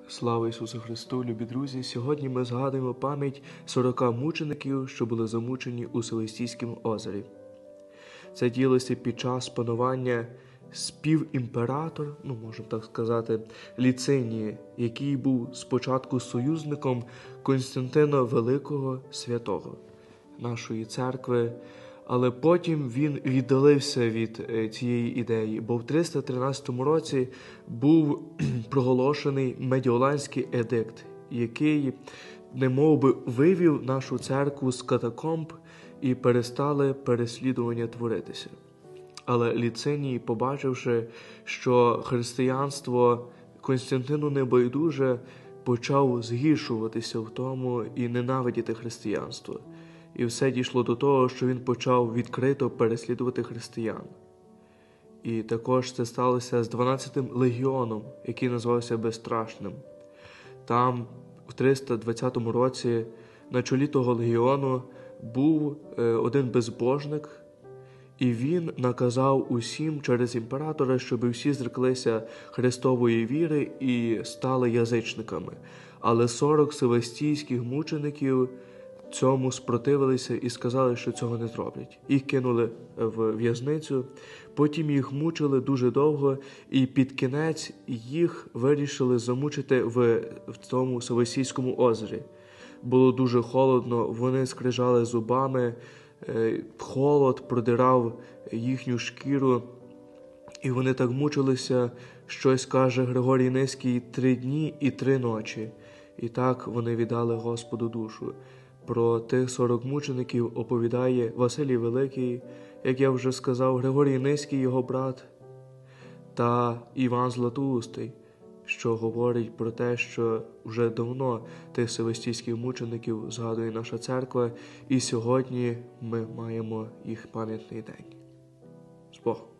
Слава Ісусу Христу, любі друзі! Сьогодні ми згадуємо пам'ять 40 мучеників, що були замучені у Силистійському озері. Це ділося під час панування співімператор, можемо так сказати, Ліцинії, який був спочатку союзником Константина Великого Святого, нашої церкви, але потім він віддалився від цієї ідеї, бо в 313 році був проголошений Медіоланський едикт, який немовби вивів нашу церкву з катакомб і перестали переслідування творитися. Але Ліциній, побачивши, що християнство Константину не байдуже, почав згіршуватися в тому і ненавидіти християнство. І все дійшло до того, що він почав відкрито переслідувати християн. І також це сталося з 12-м легіоном, який називався Безстрашним. Там в 320 році на чолі того легіону був один безбожник, і він наказав усім через імператора, щоб всі зреклися Христової віри і стали язичниками. Але 40 силистійських мучеників цьому спротивилися і сказали, що цього не зроблять. Їх кинули в в'язницю, потім їх мучили дуже довго, і під кінець їх вирішили замучити в тому Силистійському озері. Було дуже холодно, вони скрижали зубами, холод продирав їхню шкіру, і вони так мучилися, щось каже Григорій Низький, 3 дні і 3 ночі. І так вони віддали Господу душу. Про тих 40 мучеників оповідає Василій Великий, як я вже сказав, Григорій Низький, його брат, та Іван Златоустий, що говорить про те, що вже давно тих силистійських мучеників згадує наша церква, і сьогодні ми маємо їх пам'ятний день. З Богом!